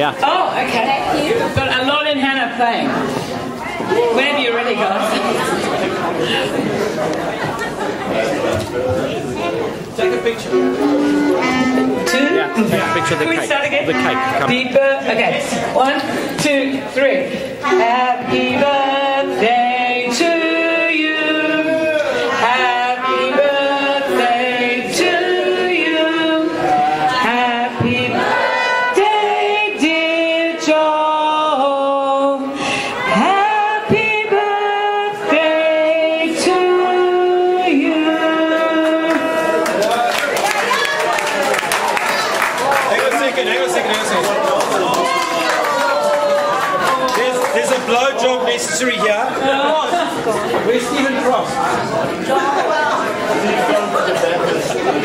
Yeah. Oh, okay. Got a lot in Hannah playing. Whenever you're ready, guys. Take a picture. Yeah, take a picture of the Can we cake. start again? The cake. Come. Okay. 1, 2, 3. Happy birthday to you. Happy birthday to you. Happy birthday, dear Joel. Happy birthday to you. Hang on a second. There's a blowjob necessary here. Where's Stephen Cross?